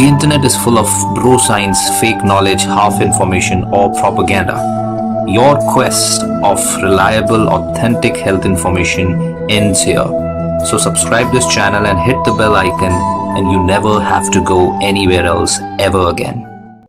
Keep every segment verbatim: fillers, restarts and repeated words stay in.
The internet is full of bro science, fake knowledge, half information, or propaganda. Your quest of reliable, authentic health information ends here. So subscribe this channel and hit the bell icon, and you never have to go anywhere else ever again.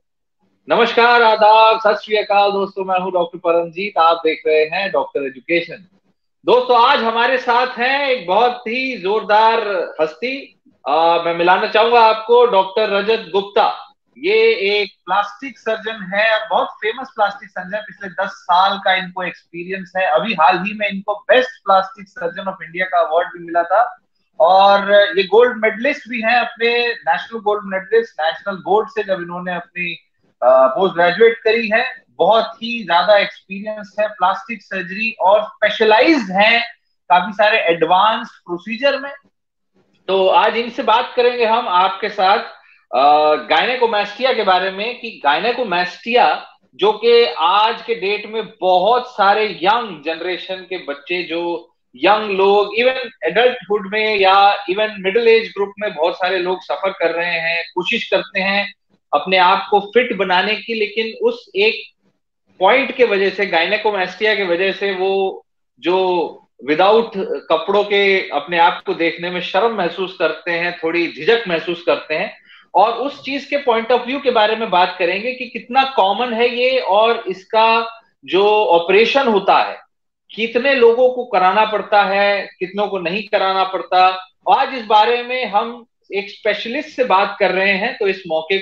नमस्कार, आदाब, सत श्री अकाल दोस्तों। मैं हूं doctor Paramjit. आप देख रहे हैं डॉक्टर एजुकेशन। दोस्तों, आज हमारे साथ हैं एक बहुत ही जोरदार हस्ती। आ, मैं मिलाना चाहूंगा आपको डॉक्टर रजत गुप्ता। ये एक प्लास्टिक सर्जन है, बहुत फेमस प्लास्टिक सर्जन। पिछले दस साल का इनको एक्सपीरियंस है। अभी हाल ही में इनको best plastic surgeon of India का अवार्ड भी मिला था, और ये गोल्ड मेडलिस्ट भी हैं, अपने national gold medalist national board से जब इन्होंने अपनी पोस्ट ग्रेजुएट करी है। बहुत ही ज्यादा एक्सपीरियंस है प्लास्टिक सर्जरी, और स्पेशलाइज्ड है काफी सारे एडवांस प्रोसीजर में। तो आज इनसे बात करेंगे हम आपके साथ गायनेकोमास्टिया के बारे में, कि गायनेकोमास्टिया जो कि आज के डेट में बहुत सारे यंग जनरेशन के बच्चे, जो यंग लोग, इवन एडल्टहुड में या इवन मिडिल एज ग्रुप में बहुत सारे लोग सफर कर रहे हैं, कोशिश करते हैं अपने आप को फिट बनाने की, लेकिन उस एक पॉइंट के वजह से, गायनेकोमास्टिया के वजह से, वो जो विदाउट कपड़ों के अपने आप को देखने में शर्म महसूस करते हैं, थोड़ी झिझक महसूस करते हैं। और उस चीज के पॉइंट ऑफ व्यू के बारे में बात करेंगे कि कितना कॉमन है ये, और इसका जो ऑपरेशन होता है कितने लोगों को कराना पड़ता है, कितनों को नहीं कराना पड़ता। आज इस बारे में हम एक स्पेशलिस्ट से बात कर रहे हैं, तो इस मौके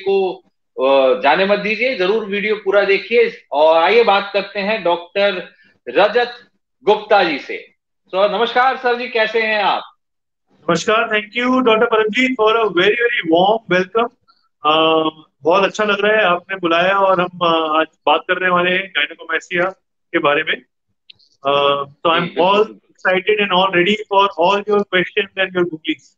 को जाने मत दीजिए, जरूर वीडियो पूरा देखिए। और आइए बात करते हैं डॉक्टर रजत गुप्ता जी से। तो नमस्कार सर जी, कैसे हैं आप? नमस्कार, thank you doctor Paramjit for a very very warm welcome. बहुत अच्छा लग रहा है आपने बुलाया, और हम uh, आज बात करने वाले हैं गायनेकोमास्टिया के बारे में। तो I am all excited and all ready for all your questions and your queries.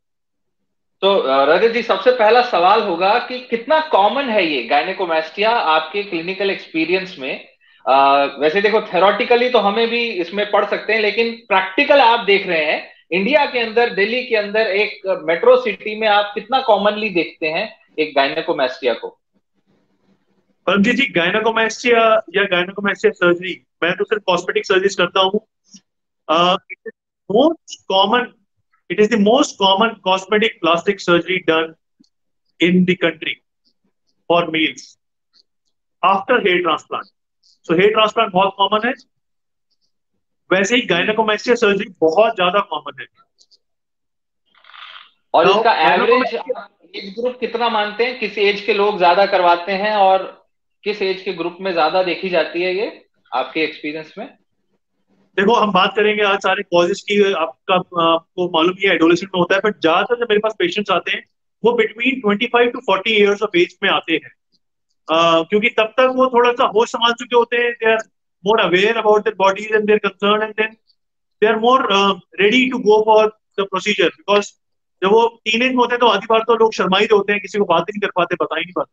तो रजत जी, सबसे पहला सवाल होगा कि कितना कॉमन है ये गायनेकोमास्टिया आपके क्लिनिकल एक्सपीरियंस में? आ, वैसे देखो, थेरोटिकली तो हमें भी इसमें पढ़ सकते हैं, लेकिन प्रैक्टिकल आप देख रहे हैं इंडिया के अंदर, दिल्ली के अंदर, एक मेट्रो सिटी में आप कितना कॉमनली देखते हैं एक गायनेकोमास्टिया को? परमजीत जी, गायनेकोमास्टिया या गायनेकोमास्टिया सर्जरी, मैं तो सिर्फ कॉस्मेटिक सर्जरीज करता हूँ। Most common It is the most common cosmetic plastic surgery done in the country for males after hair transplant. So hair transplant बहुत common है, वैसे ही गायनेकोमास्टिया सर्जरी बहुत ज्यादा कॉमन है। और Now, इसका एवरेज एज ग्रुप कितना मानते हैं? किस एज के लोग ज्यादा करवाते हैं, और किस एज के ग्रुप में ज्यादा देखी जाती है ये आपके एक्सपीरियंस में? देखो, हम बात करेंगे आज सारे कॉजेज की। आपका आपको मालूम ही है एडोलेसेंट में होता है, बट ज्यादातर जब मेरे पास पेशेंट्स आते हैं वो बिटवीन पच्चीस टू चालीस इयर्स ऑफ एज में आते हैं, uh, क्योंकि तब तक वो थोड़ा सा होश संभाल चुके होते हैं। They are more aware about their bodies and their concern, and then they are more ready to go for the procedure. Because जब वो टीनेज में होते हैं तो आधी बार तो लोग शर्माई होते हैं, किसी को बात ही नहीं कर पाते, बता ही नहीं पाते।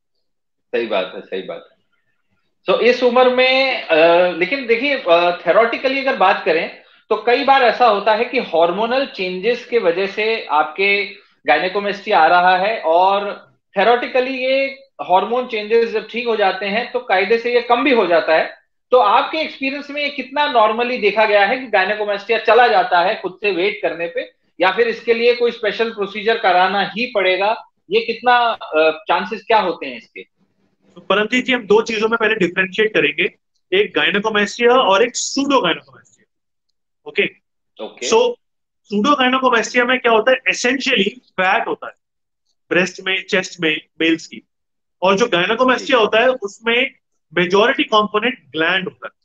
सही बात है, सही बात है। तो इस उम्र में आ, लेकिन देखिए, थेरोटिकली अगर बात करें तो कई बार ऐसा होता है कि हार्मोनल चेंजेस के वजह से आपके गायनेकोमास्टिया आ रहा है, और थेरोटिकली ये हार्मोन चेंजेस जब ठीक हो जाते हैं तो कायदे से ये कम भी हो जाता है। तो आपके एक्सपीरियंस में ये कितना नॉर्मली देखा गया है कि गायनेकोमास्टिया चला जाता है खुद से वेट करने पे, या फिर इसके लिए कोई स्पेशल प्रोसीजर कराना ही पड़ेगा? ये कितना चांसेस क्या होते हैं इसके? तो परमजीत जी, हम दो चीजों में पहले डिफरेंशिएट करेंगे, एक गायनेकोमास्टिया और एक pseudo gynaecomastia. Okay okay so pseudo gynaecomastia में क्या होता है? एसेंशियली फैट होता है ब्रेस्ट में, चेस्ट में, मेल्स की। और जो गायनेकोमास्टिया होता है उसमें मेजॉरिटी कंपोनेंट ग्लैंड होता है,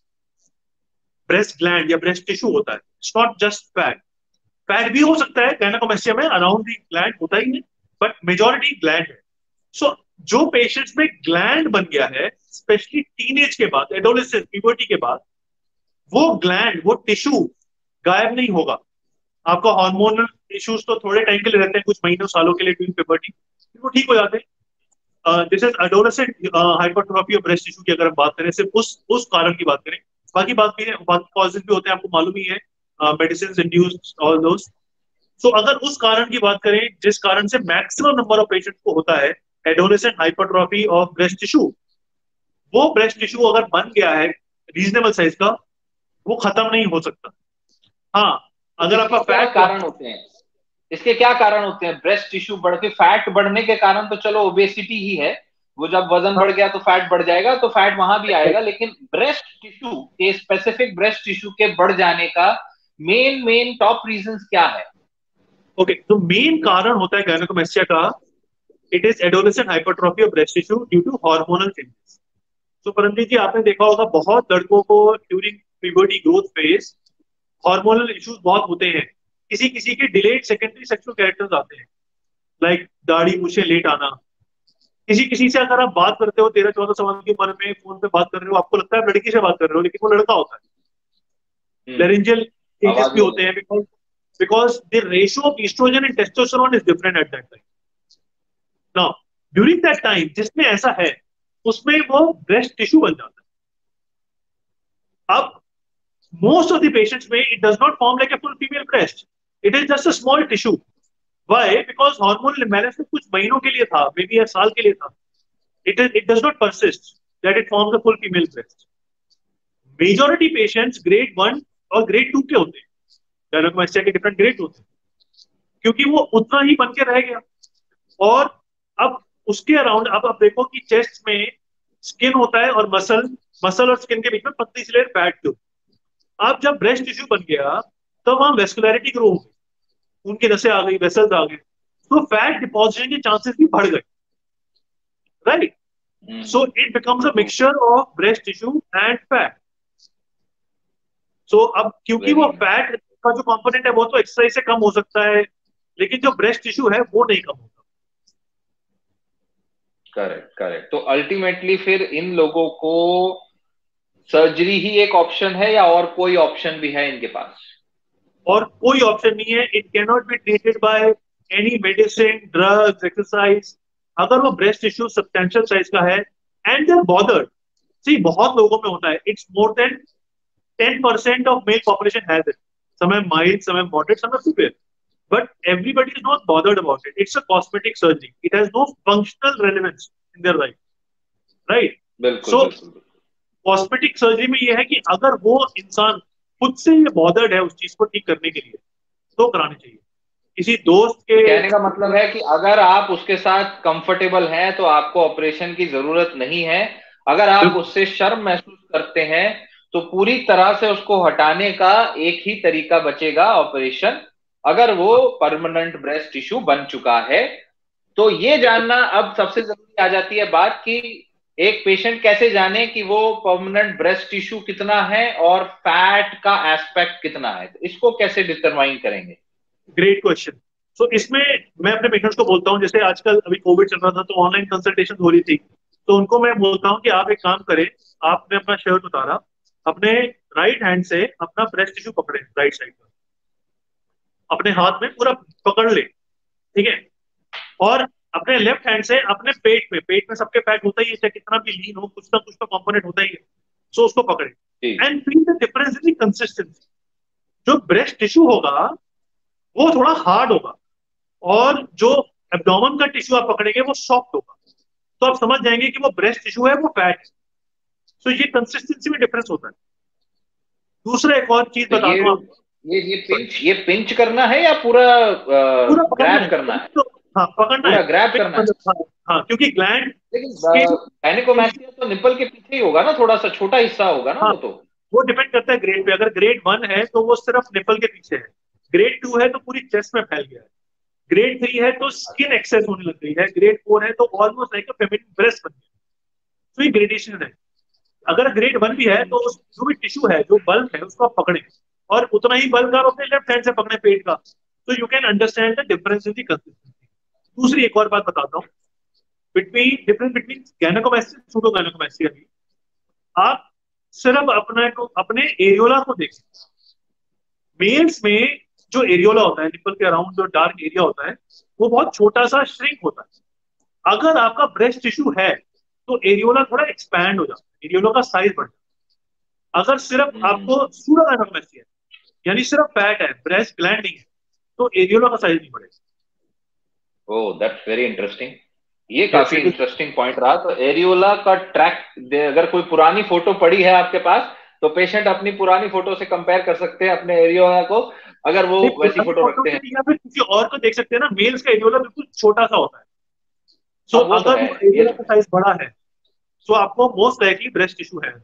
ब्रेस्ट ग्लैंड या ब्रेस्ट टिश्यू होता है। It's not just fat. Fat भी हो सकता है गायनेकोमास्टिया में, अराउंड द ग्लैंड होता ही है, बट मेजॉरिटी ग्लैंड है। सो so, जो पेशेंट्स में ग्लैंड बन गया है, स्पेशली टीनेज के बाद, एडोलेसेंस, प्यूबर्टी के बाद, वो ग्लैंड, वो टिश्यू गायब नहीं होगा। आपका हार्मोनल इश्यूज तो थोड़े टाइम के लिए रहते हैं, कुछ महीनों सालों के लिए ड्यूरिंग प्यूबर्टी, फिर वो ठीक हो जाते हैं। This is adolescent hypertrophy of breast tissue की अगर हम बात करें, सिर्फ उस उस कारण की बात करें। बाकी बात भी है, बाकी कॉजेज भी होते हैं, आपको मालूम ही है, medicine induced all those. So so, अगर उस कारण की बात करें जिस कारण से मैक्सिमम नंबर ऑफ पेशेंट को होता है adolescent hypertrophy of breast tissue, वो ब्रेस्ट टिश्यू अगर बन गया है रीजनेबल साइज का, वो खत्म नहीं हो सकता। हाँ, अगर आपका फैट कारण होते हैं, इसके क्या कारण होते हैं? ब्रेस्ट टिश्यू बढ़ के फैट बढ़ने के कारण तो चलो ओबेसिटी ही है, वो जब वजन बढ़ गया तो फैट बढ़ जाएगा, तो फैट वहां भी आएगा, लेकिन ब्रेस्ट टिश्यू के स्पेसिफिक ब्रेस्ट टिश्यू के बढ़ जाने का मेन मेन टॉप रीजंस क्या है? ओके, तो मेन कारण होता है गायनेकोमेस्टिया का, it is adolescent hypertrophy of breast tissue due to hormonal changes. तो परमजीत जी, आपने देखा होगा बहुत लड़कों को during puberty growth phase hormonal issues बहुत होते हैं। किसी किसी के डिलेड सेकेंडरी सेक्सुअल कैरेक्टर्स आते हैं, लाइक दाढ़ी मूछें लेट आना। किसी किसी से अगर आप बात करते हो तेरह चौदह साल की उम्र में, फोन पे बात कर रहे हो, आपको लगता है आप लड़की से बात कर रहे हो, लेकिन वो लड़का होता है। लेरिंजियल चेंजेस भी होते हैं because because the ratio of oestrogen and testosterone is different at that time. Now during that time जिसमें ऐसा है उसमें वो ब्रेस्ट टिश्यू बन जाता है। अब most of the patients में it does not form like a full female breast, it is just a small tissue. Why? Because hormonal imbalance में कुछ महीनों के लिए था, maybe एक साल के लिए था, it is it does not persist that it forms a full female breast. Majority patients grade one और grade two के होते हैं, गायनेकोमेस्टिया के different grade होते हैं, क्योंकि वो उतना ही बन के रह गया। और अब उसके अराउंड अब आप देखो कि चेस्ट में स्किन होता है और मसल मसल और स्किन के बीच में पतली सी लेयर फैट की होती है। अब जब ब्रेस्ट टिश्यू बन गया तब वहां वेस्कुलरिटी ग्रो हो गई, उनकी नसें आ गई, वेसल्स आ गए, तो फैट डिपॉजिशन के चांसेस भी बढ़ गए, right? So it becomes a mixture of breast tissue and fat. So अब क्योंकि वो फैट का जो कंपोनेंट है वो तो एक्सरसाइज से कम हो सकता है, लेकिन जो ब्रेस्ट टिश्यू है वो नहीं कम होता। Correct correct. तो अल्टीमेटली फिर इन लोगों को सर्जरी ही एक ऑप्शन है या और कोई ऑप्शन भी है इनके पास? और कोई ऑप्शन नहीं है। It can not be treated by any medicine, drugs, exercise. अगर वो ब्रेस्ट टिश्यू सब्सटेंशियल साइज का है and they are bothered, see बहुत लोगों में होता है, it's more than ten percent of male population has it, some are mild, some are moderate, some are severe, but everybody is not bothered about it. It's a cosmetic surgery, it has no functional relevance in their life, right? बिल्कुल so बिल्कुल। Cosmetic surgery में यह है कि अगर वो इंसान खुद से ये बॉदर्ड है उस चीज को ठीक करने के लिए तो करानी चाहिए। किसी दोस्त के कहने का मतलब है कि अगर आप उसके साथ कंफर्टेबल हैं तो आपको ऑपरेशन की जरूरत नहीं है। अगर आप उससे शर्म महसूस करते हैं तो पूरी तरह से उसको हटाने का एक ही तरीका बचेगा, ऑपरेशन, अगर वो परमानेंट ब्रेस्ट टिश्यू बन चुका है। तो ये जानना अब सबसे जरूरी आ जाती है बात कि एक पेशेंट कैसे जाने कि वो परमानेंट ब्रेस्ट टिश्यू कितना है और फैट का एस्पेक्ट कितना है, तो इसको कैसे डिटरमाइन करेंगे? Great question. सो इसमें मैं अपने पेशेंट्स को बोलता हूँ, जैसे आजकल अभी कोविड चल रहा था तो ऑनलाइन कंसल्टेशन हो रही थी, तो उनको मैं बोलता हूँ कि आप एक काम करें, आपने अपना शर्ट उतारा, अपने राइट हैंड से अपना ब्रेस्ट टिश्यू पकड़े, राइट साइड का अपने हाथ में पूरा पकड़ ले, ठीक है? और अपने लेफ्ट हैंड से अपने पेट में, पेट में सबके फैट होता ही है, चाहे कितना भी लीन हो, कुछ ना कुछ तो कंपोनेंट होता ही है, सो उसको पकड़े and feel the difference in consistency. जो ब्रेस्ट टिश्यू होगा वो थोड़ा हार्ड होगा और जो एब्डोमेन का टिश्यू आप पकड़ेंगे वो सॉफ्ट होगा, तो आप समझ जाएंगे कि वो ब्रेस्ट टिश्यू है, वो फैट है। सो ये कंसिस्टेंसी में डिफरेंस होता है। दूसरा एक और चीज बताता हूँ आपको, ये ये पिंच ये पिंच करना है या पूरा पूरा ग्रैब करना है? तो हाँ, पकड़ना है, ग्रैब करना है। हाँ, क्योंकि ग्लैंड, लेकिन गायनेकोमेस्टिया तो निपल के पीछे ही होगा ना, थोड़ा सा छोटा हिस्सा होगा ना। हाँ, वो तो वो डिपेंड करता है ग्रेड पे। अगर ग्रेड वन है तो वो सिर्फ निपल के पीछे है, ग्रेड टू है तो पूरी चेस्ट में फैल गया है, ग्रेड थ्री है तो स्किन एक्सेस होने लग गई है, ग्रेड फोर है तो almost like a feminine breast बन गया। तो ये ग्रेडेशन है। अगर ग्रेड वन भी है तो जो भी टिश्यू है, जो बल्क है, उसको आप पकड़े और उतना ही बल्क आप अपने लेफ्ट हैंड से पकड़े पेट का, तो you can understand the difference in the consistency. दूसरी एक और बात बताता हूँ, बिटवीन डिफरेंस बिटवीन गायनेकोमेस्टिया और सूडो गायनेकोमेस्टिया की। आप सिर्फ अपने को अपने एरियोला को देखें। मेल्स में जो एरियोला होता है, निपल के अराउंड जो डार्क एरिया होता है, वो बहुत छोटा सा श्रिंक होता है। अगर आपका ब्रेस्ट टिश्यू है तो एरियोला थोड़ा एक्सपैंड हो जाता है, एरियोला का साइज बढ़ जाता है। अगर सिर्फ आपको सूडो गायनेकोमेस्टिया यानी सिर्फ फैट है, ब्रेस्ट ग्लैंड नहीं है, तो एरियोला का साइज नहीं बढ़ेगा। Oh that's very interesting. ये काफी इंटरेस्टिंग पॉइंट रहा। तो एरियोला का ट्रैक, अगर कोई पुरानी फोटो पड़ी है आपके पास तो पेशेंट अपनी पुरानी फोटो से कंपेयर कर सकते हैं अपने एरियोला को, अगर वो वैसी फोटो रखते हैं। या फिर किसी और को देख सकते हैं ना, मेल्स का एरियोला बिल्कुल छोटा सा होता है। सो अब वो तो अगर है, वो ये एरियोला तो का साइज बड़ा है तो आपको मोस्ट लाइकली ब्रेस्ट टिश्यू है।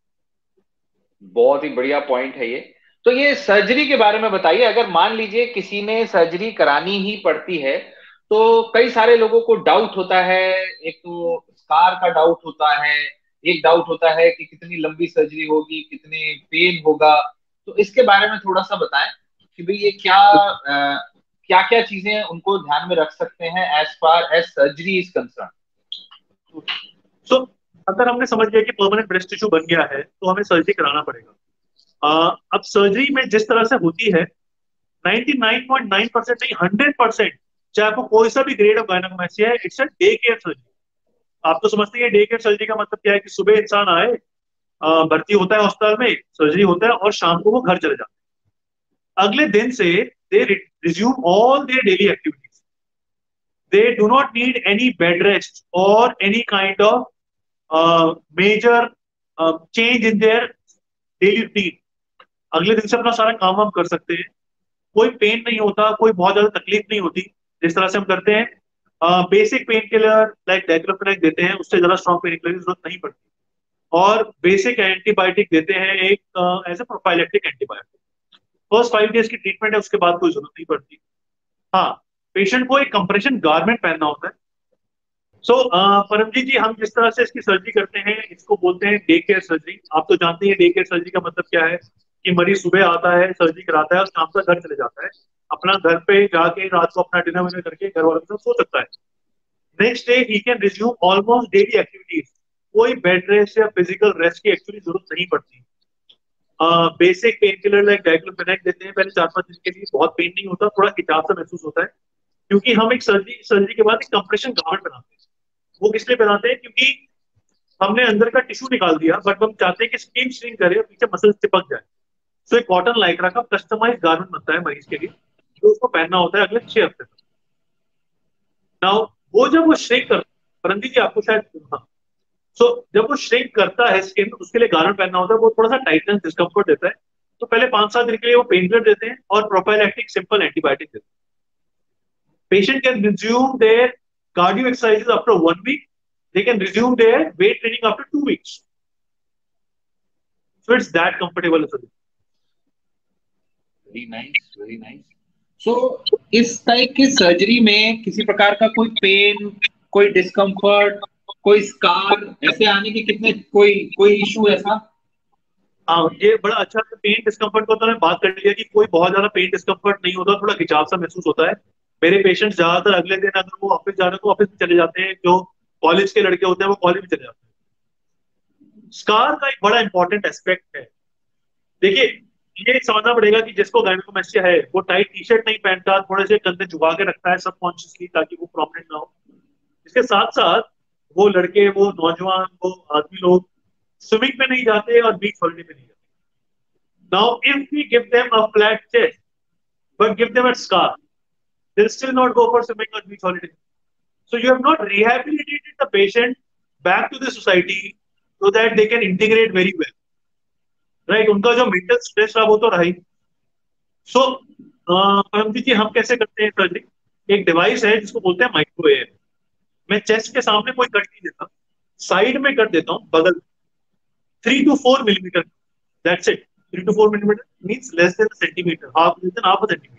बहुत ही बढ़िया पॉइंट है ये। तो ये सर्जरी के बारे में बताइए, अगर मान लीजिए किसी ने सर्जरी करानी ही पड़ती है तो कई सारे लोगों को डाउट होता है। एक तो स्कार का डाउट होता है, एक डाउट होता है कि कितनी लंबी सर्जरी होगी, कितने पेन होगा। तो इसके बारे में थोड़ा सा बताएं कि भाई ये क्या क्या क्या चीजें उनको ध्यान में रख सकते हैं as far as surgery is concern. So अगर हमने समझ लिया कि परमानेंट ब्रेस्ट टिश्यू बन गया है तो हमें सर्जरी कराना पड़ेगा। आ, अब सर्जरी में जिस तरह से होती है, ninety nine point nine percent नहीं, हंड्रेड परसेंट, चाहे आपको कोई सा भी ग्रेड ऑफ गायनेकोमेस्टिया है, it's a day care surgery. आप तो समझते हैं डे केयर सर्जरी का मतलब क्या है कि सुबह इंसान आए, आ, भर्ती होता है अस्पताल में, सर्जरी होता है और शाम को वो घर चले जाते हैं। अगले दिन से they resume all their daily activities. They do not need any bed rest और any kind of major change in their daily routine. अगले दिन से अपना सारा काम वाम कर सकते हैं। कोई पेन नहीं होता, कोई बहुत ज्यादा तकलीफ नहीं होती। जिस तरह से हम करते हैं basic pain killer like diclofenac देते हैं, उससे ज्यादा स्ट्रॉन्ग पेन किलर की जरूरत नहीं पड़ती। और बेसिक एंटीबायोटिक देते हैं एक as a prophylactic antibiotic. First five days की ट्रीटमेंट है, उसके बाद कोई जरूरत नहीं पड़ती। हाँ, पेशेंट को एक कंप्रेशन गारमेंट पहनना होता है। सो so, परमजीत जी, हम जिस तरह से इसकी सर्जरी करते हैं इसको बोलते हैं डे केयर सर्जरी। आप तो जानते हैं डे केयर सर्जरी का मतलब क्या है, कि मरीज सुबह आता है, सर्जरी कराता है और शाम तक घर चले जाता है। अपना घर पे जाके रात को अपना डिनर विनर करके घर वालों के साथ सो सकता है। नेक्स्ट डे ही can resume almost daily activities. कोई बेड रेस्ट या फिजिकल रेस्ट की एक्चुअली जरूरत नहीं पड़ती। Basic pain killer like diclofenac देते हैं पहले चार पांच दिन के लिए, बहुत पेन नहीं होता, थोड़ा खिंचाव सा महसूस होता है। क्योंकि हम एक सर्जरी सर्जरी के बाद एक कंप्रेशन गारमेंट बनाते हैं। वो किस लिए बनाते हैं, क्योंकि हमने अंदर का टिश्यू निकाल दिया बट हम चाहते हैं कि स्किन श्रिंक करे और पीछे मसल चिपक जाए। तो एक कॉटन लाइक्रा का कस्टमाइज गारमेंट बनता है मरीज के लिए, जो उसको पहनना होता है अगले छह हफ्ते तक। नाउ वो जब वो श्रिंक कर, परंती जी आपको शायद, हाँ, सो so, जब वो श्रिंक करता है स्किन, उसके लिए गारमेंट पहनना होता है, वो थोड़ा सा टाइटनेस डिस्कम्फर्ट देता है। तो पहले पांच सात दिन के लिए वो पेन किलर देते हैं और प्रोफाइलैक्टिक सिंपल एंटीबायोटिक देते हैं। Patient can resume their cardio exercises after one week. They can resume their weight training after two weeks. So it's that comfortable as well. Very nice, very nice. So इस type की surgery में किसी प्रकार का कोई pen, कोई discomfort, कोई scar ऐसे आने के कितने, कोई कोई इशू ऐसा? हाँ, ये बड़ा अच्छा पेन डिस्कम्फर्ट को तो मैं बात कर लिया कि कोई बहुत ज्यादा पेन डिस्कम्फर्ट नहीं होता, थोड़ा खिंचाव सा महसूस होता है। मेरे पेशेंट्स ज्यादातर अगले दिन अगर वो ऑफिस जा रहे हैं तो ऑफिस में चले जाते हैं, जो कॉलेज के लड़के होते हैं वो कॉलेज में चले जाते हैं। स्कार का एक बड़ा इंपॉर्टेंट एस्पेक्ट है। देखिए, ये समझना पड़ेगा कि जिसको गायनेकोमेस्टिया है वो टाइट टी शर्ट नहीं पहनता, थोड़े से कंधे झुका के रखता है सबकॉन्शियसली, ताकि वो प्रॉमिनेंट ना हो। इसके साथ साथ वो लड़के, वो नौजवान, वो आदमी लोग स्विमिंग पे नहीं जाते और बीच हॉलिडे पे नहीं जाते। Now if we give them a flat chest but give them a scar, they'll still not go for swimming or beach holiday. So you have not rehabilitated the patient back to the society so that they can integrate very well. Right? उनका जो mental stress रहा वो तो रहा ही। सो परमजीत जी, हम कैसे करते हैं सर्जरी? एक डिवाइस है जिसको बोलते हैं माइक्रोवेव। मैं चेस्ट के सामने कोई कट नहीं देता, साइड में कट देता हूँ, बगल three two four millimetre. That's it. Three two four millimetre means less than centimetre, half less than half centimetre.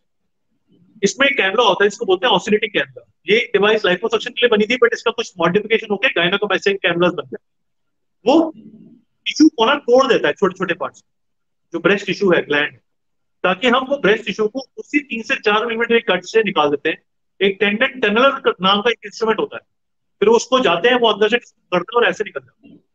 इसमें एक कैमरा होता है जिसको बोलते हैं ऑसिलेटिंग कैमरा। ये डिवाइस लाइपोसक्शन के लिए बनी थी बट इसका कुछ मॉडिफिकेशन होकर गायनेकोमेस्टिया कैमरास बन गए। वो टिश्यू को ना तोड़ देता है छोटे छोटे पार्ट्स, जो ब्रेस्ट टिश्यू है, ग्लैंड, ताकि हम वो ब्रेस्ट टिश्यू को उसी तीन से चार मिलीमीटर के कट से निकाल देते हैं। एक टेंडन टनलर नाम का एक इंस्ट्रूमेंट होता है, फिर उसको जाते हैं, वो अंदर से करते हैं और ऐसे निकल जाते हैं।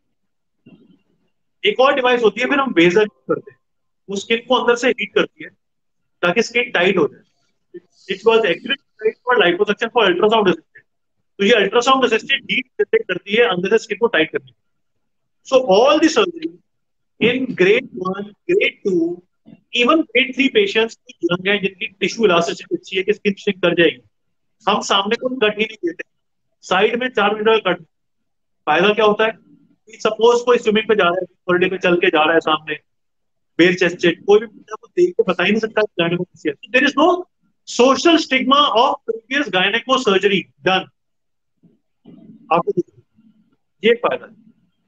एक और डिवाइस होती है, फिर हम वेजर करते हैं, वो स्किन को अंदर से हीट करती है ताकि स्किन टाइट हो जाए। It was actually designed for liposuction for ultrasound assisted. तो ये अल्ट्रासाउंड असिस्टेड हीट डिटेक्ट करती है अंदर से स्किन को टाइट करने। So all the surgery in grade one, grade two even grade three patients young है जिनकी टिश्यू इलास्टिसिटी अच्छी है कि स्किन श्रिंक कर जाएगी, हम सामने को कट ही नहीं देते, साइड में चार मीटर का कट। फायदा क्या होता है, सपोज कोई स्विमिंग पे जा रहा है, कॉरिडोर पे चल के जा रहा है सामने, बेर चेस्ट चेक, कोई भी बंदा को देख के बता ही नहीं सकता gynaeco. There is no social stigma of previous gynaeco surgery done. आपको ये फायदा है।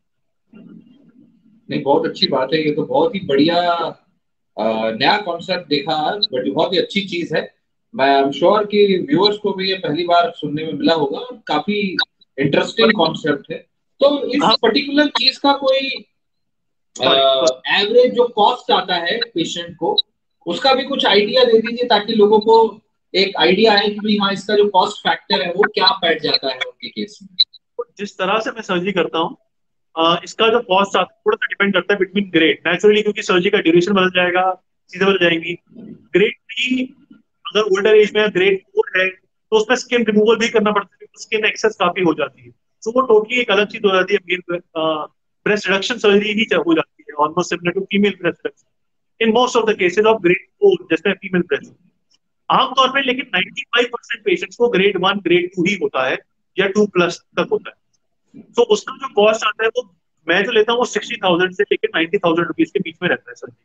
नहीं, बहुत अच्छी बात है, ये तो बहुत ही बढ़िया नया कॉन्सेप्ट देखा आज, बट बहुत ही अच्छी चीज है। मैं आई एम श्योर कि व्यूअर्स को भी ये पहली बार सुनने में मिला होगा, काफी इंटरेस्टिंग कॉन्सेप्ट है। तो इस पर्टिकुलर चीज का कोई एवरेज जो कॉस्ट आता है पेशेंट को, उसका भी कुछ आइडिया दे दीजिए ताकि लोगों को एक आइडिया आए कि हाँ इसका जो कॉस्ट फैक्टर है वो क्या बैठ जाता है उनके केस में। जिस तरह से मैं सर्जरी करता हूँ, इसका जो कॉस्ट आता है थोड़ा सा डिपेंड करता है बिटवीन ग्रेड, नेचुरली क्योंकि सर्जरी का ड्यूरेशन बदल जाएगा, चीजें बदल जाएंगी। ग्रेड थ्री अगर ओल्डर एज में, ग्रेड फोर है तो उसमें स्किन रिमूवल भी करना पड़ता है, स्किन एक्सेस काफी हो जाती है, तो वो टोटली एक अलग चीज हो जाती है। ब्रेस्ट रिडक्शन सर्जरी ही हो जाती है, almost similar to female breast reduction in most of the cases of grade four, जैसे फीमेल ब्रेस्ट आमतौर पर। लेकिन पचानवे परसेंट पेशेंट्स को ग्रेड वन ग्रेड टू ही होता है या टू प्लस तक होता है। तो उसका जो कॉस्ट आता है वो मैं जो लेता हूँ वो सिक्सटी थाउजेंड से लेकर नाइन्टी थाउजेंड रुपीज के बीच में रहता है सर्जरी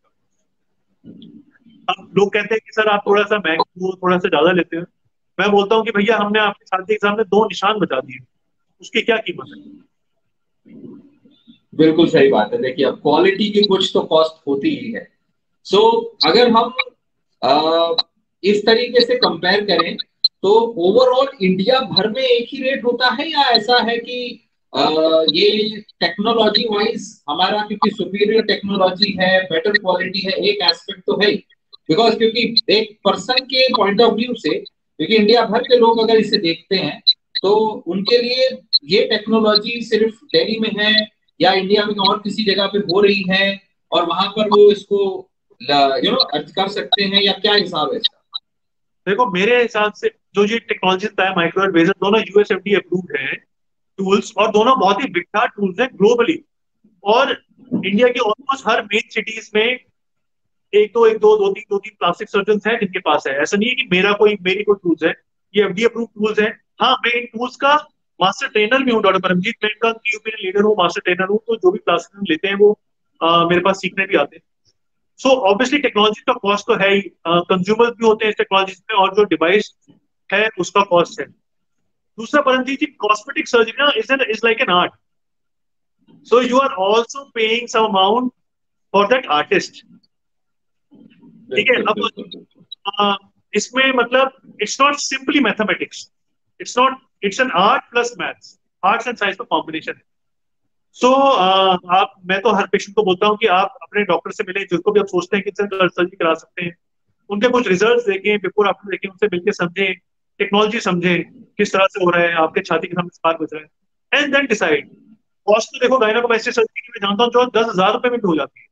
का। अब लोग कहते हैं कि सर आप थोड़ा सा महंगा हो, थोड़ा सा ज्यादा लेते हैं। मैं बोलता हूँ कि भैया हमने आपके छाती एग्जाम में दो निशान बचा दिए, उसकी क्या कीमत है। बिल्कुल सही बात है। देखिए अब क्वालिटी की कुछ तो कॉस्ट होती ही है। सो so, अगर हम आ, इस तरीके से कंपेयर करें तो ओवरऑल इंडिया भर में एक ही रेट होता है, या ऐसा है कि आ, ये टेक्नोलॉजी वाइज हमारा क्योंकि सुपीरियर टेक्नोलॉजी है, बेटर क्वालिटी है, एक एस्पेक्ट तो है, बिकॉज क्योंकि एक पर्सन के पॉइंट ऑफ व्यू से, क्योंकि इंडिया भर के लोग अगर इसे देखते हैं तो उनके लिए ये टेक्नोलॉजी सिर्फ दिल्ली में है या इंडिया में और किसी जगह पे हो रही है और वहां पर वो इसको यू नो अर्ज कर सकते हैं, या क्या हिसाब है इसका? देखो मेरे हिसाब से जो ये टेक्नोलॉजी है माइक्रोवेव लेजर, दोनों यूएसएफडी अप्रूव्ड हैं टूल्स, और दोनों बहुत ही विख्यात टूल्स हैं ग्लोबली। और इंडिया की ऑलमोस्ट हर मेन सिटीज में एक दो एक दो दो तीन दो तीन प्लास्टिक सर्जन हैं जिनके पास है। ऐसा नहीं है कि मेरा कोई मेरी कोई टूल्स है, ये एफडी अप्रूव्ड टूल्स हैं। हाँ, मैं इन टूल्स का मास्टर ट्रेनर भी हूँ डॉक्टर परमजीत, मैं इनका की ओपिनियन लीडर हूँ, मास्टर ट्रेनर हूँ। तो जो भी क्लासेस लेते हैं वो आ, मेरे पास सीखने भी आते हैं। सो ऑब्वियसली टेक्नोलॉजी का कॉस्ट तो है ही, कंज्यूमर भी होते हैं इस टेक्नोलॉजी में, और जो डिवाइस है उसका कॉस्ट है। दूसरा परमजीत जी, कॉस्मेटिक सर्जरी ना is an is like an art, so you are also paying some amount for that artist. ठीक है, अब इसमें मतलब it's not simply mathematics, it's not it's an art plus maths, arts and science का combination है। So so, आप मैं तो हर पेशेंट को बोलता हूँ कि आप अपने डॉक्टर से मिलें, जिसको भी आप सोचते हैं कि सर्जरी करा सकते हैं, उनके कुछ रिजल्ट्स देखें, बिफोर आफ्टर देखें, उनसे मिलकर समझें, टेक्नोलॉजी समझें किस तरह से हो रहा है, आपके छाती के सामने स्पार्क बच रहा है, एंड देन डिसाइड। कॉस्ट तो देखो गायनेकोमेस्टिक सर्जरी में जानता हूँ जो दस हजार रुपए में भी हो जाती है,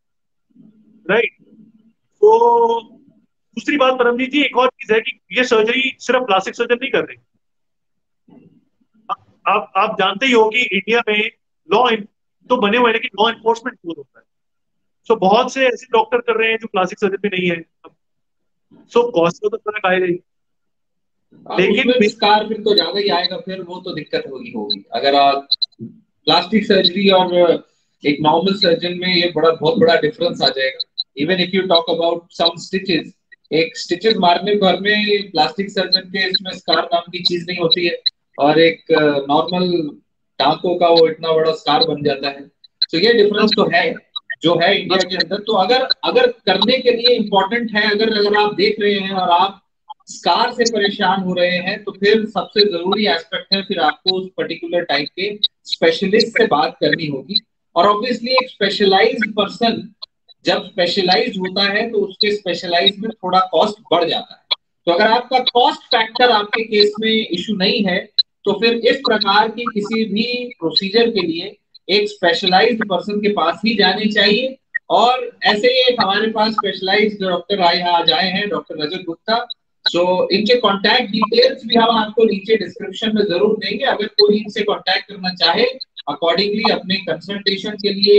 राइट। तो दूसरी बात परमजीत जी, एक और चीज है कि ये सर्जरी सिर्फ प्लास्टिक सर्जन नहीं कर रही। आप आप जानते ही हो कि इंडिया में लॉ तो बने हुए हैं लेकिन लॉ एनफोर्समेंट बहुत होता है। सो बहुत से ऐसे डॉक्टर कर रहे हैं जो प्लास्टिक सर्जन में नहीं है। सो कॉस्ट तो फर्क आएगा ही, लेकिन विस्तार फिर तो ज्यादा ही आएगा, फिर वो तो दिक्कत होगी होगी अगर आप प्लास्टिक सर्जरी और एक नॉर्मल सर्जन में ये बड़ा बहुत बड़ा डिफरेंस आ जाएगा। Even if you talk about some stitches, एक स्टिचेस मारने भर में प्लास्टिक सर्जन के इसमें स्कार नाम की चीज नहीं होती है, और एक नॉर्मल टांकों का वो इतना बड़ा स्कार बन जाता है। तो ये डिफरेंस तो है जो है इंडिया के अंदर। तो अगर अगर करने के लिए इम्पोर्टेंट है, अगर अगर आप देख रहे हैं और आप स्कार से परेशान हो रहे हैं, तो फिर सबसे जरूरी एस्पेक्ट है फिर आपको उस पर्टिकुलर टाइप के स्पेशलिस्ट से बात करनी होगी। और ऑब्वियसली एक स्पेशलाइज्ड पर्सन जब स्पेशलाइज्ड होता है तो उसके स्पेशलाइज में थोड़ा कॉस्ट बढ़ जाता है। तो अगर आपका कॉस्ट फैक्टर आपके केस में इशू नहीं है तो फिर इस प्रकार की किसी भी प्रोसीजर के लिए एक स्पेशलाइज्ड पर्सन के पास ही जाने चाहिए। और ऐसे ही हमारे पास स्पेशलाइज्ड डॉक्टर आए आज आए हैं, doctor Rajat Gupta. So so, इनके कॉन्टैक्ट डिटेल्स भी हम आपको नीचे डिस्क्रिप्शन में जरूर देंगे। अगर कोई इनसे कॉन्टैक्ट करना चाहे अकॉर्डिंगली अपने कंसल्टेशन के लिए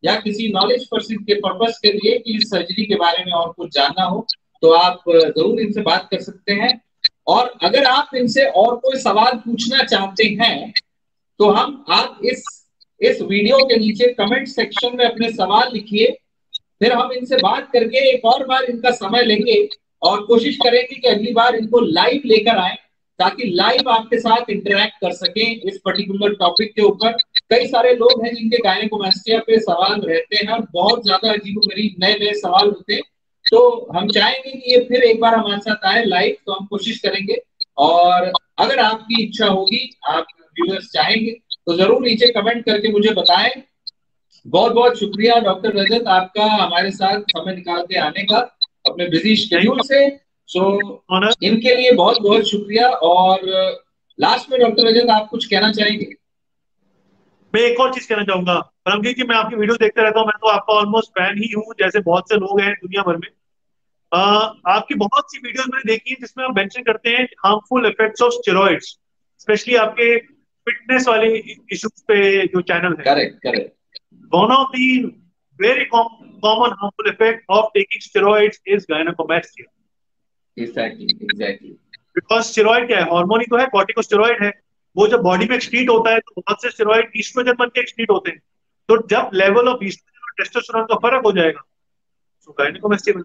या किसी नॉलेज पर्सन के पर्पस के लिए कि इस सर्जरी के बारे में और कुछ जानना हो तो आप जरूर इनसे बात कर सकते हैं। और अगर आप इनसे और कोई सवाल पूछना चाहते हैं तो हम आप इस इस वीडियो के नीचे कमेंट सेक्शन में अपने सवाल लिखिए, फिर हम इनसे बात करके एक और बार इनका समय लेंगे और कोशिश करेंगे कि अगली बार इनको लाइव लेकर आए ताकि लाइव आपके साथ इंटरेक्ट कर सकें इस पर्टिकुलर टॉपिक के ऊपर। कई सारे लोग हैं जिनके गायनेकोमास्टिया पे सवाल रहते हैं और बहुत ज्यादा अजीबोगरीब नए नए सवाल होते हैं, तो हम चाहेंगे कि ये फिर एक बार हमारे साथ आए लाइव, तो हम कोशिश करेंगे। और अगर आपकी इच्छा होगी, आप व्यूअर्स चाहेंगे तो जरूर नीचे कमेंट करके मुझे बताएं। बहुत बहुत शुक्रिया डॉक्टर रजत आपका हमारे साथ समय निकाल के आने का अपने बिजी शेड्यूल से। सो इनके लिए बहुत बहुत शुक्रिया। और लास्ट में डॉक्टर रजत आप कुछ कहना चाहेंगे? मैं एक और चीज कहना चाहूंगा परमजीत जी, मैं आपकी वीडियो देखता रहता हूँ, मैं तो आपका ऑलमोस्ट फैन ही हूँ जैसे बहुत से लोग हैं दुनिया भर में। आ, आपकी बहुत सी वीडियोस मैंने देखी है जिसमें आप मेंशन करते हैं harmful effects of steroids, specially आपके फिटनेस वाले इश्यूज पे जो चैनल है। Correct correct. One of the very common harmful effect of taking steroids is gynaecomastia. Exactly exactly. Because steroid क्या है, हार्मोन ही तो है, कॉर्टिकोस्टेरॉइड है। वो जब बॉडी में एक्सक्रीट होता है तो बहुत से स्टेरॉइड ईस्ट्रोजन बन के एक्सक्रीट होते हैं, तो जब लेवल ऑफ ईस्ट्रोजन और टेस्टोस्टेरोन का फर्क हो जाएगा तो gynaecomastia.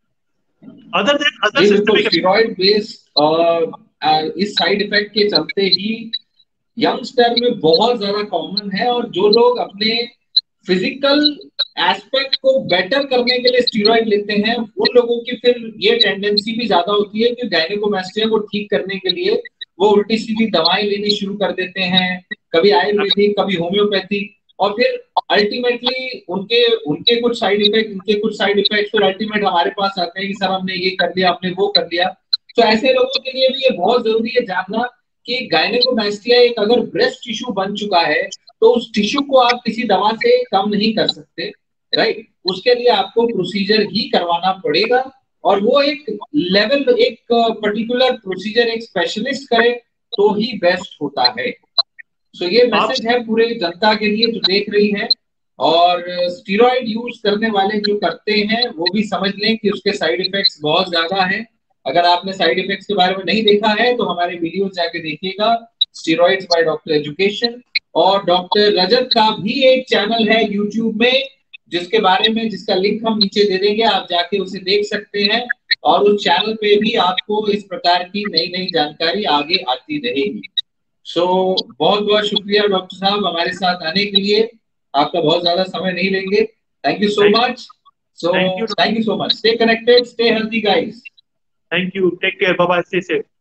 Other than other systemic steroid based इस साइड इफेक्ट के चलते ही यंगस्टर में बहुत ज्यादा कॉमन है। और जो लोग अपने फिजिकल एस्पेक्ट को बेटर करने के लिए स्टेरॉइड लेते हैं उन लोगों की फिर ये टेंडेंसी भी ज्यादा होती है कि गायनेकोमास्टिया को ठीक करने के लिए वो उल्टी सीधी दवाएं लेनी शुरू कर देते हैं, कभी आयुर्वेदिक कभी होम्योपैथी, और फिर अल्टीमेटली उनके उनके कुछ साइड इफेक्ट उनके कुछ साइड इफेक्ट फिर अल्टीमेट हमारे पास आते हैं कि सर हमने ये कर लिया, हमने वो कर लिया। तो ऐसे लोगों के लिए भी ये बहुत जरूरी है जानना कि गायनेकोमास्टिया एक अगर ब्रेस्ट टिश्यू बन चुका है तो उस टिश्यू को आप किसी दवा से कम नहीं कर सकते, राइट। उसके लिए आपको प्रोसीजर ही करवाना पड़ेगा और वो एक लेवल एक पर्टिकुलर प्रोसीजर एक स्पेशलिस्ट करे तो ही बेस्ट होता है। सो so, ये मैसेज है पूरे जनता के लिए जो देख रही है। और स्टेरॉइड यूज करने वाले जो करते हैं वो भी समझ लें कि उसके साइड इफेक्ट्स बहुत ज्यादा हैं। अगर आपने साइड इफेक्ट्स के बारे में नहीं देखा है तो हमारे वीडियो जाके देखिएगा, स्टेरॉइड्स बाय डॉक्टर एजुकेशन। और डॉक्टर रजत का भी एक चैनल है यूट्यूब में जिसके बारे में जिसका लिंक हम नीचे दे देंगे, आप जाके उसे देख सकते हैं। और उस चैनल पे भी आपको इस प्रकार की नई नई जानकारी आगे आती रहेगी। सो so, बहुत बहुत शुक्रिया डॉक्टर साहब हमारे साथ आने के लिए, आपका बहुत ज्यादा समय नहीं लेंगे। Thank you so much. So thank you so much. Stay connected, stay healthy guys. Thank you, take care, bye bye, stay safe.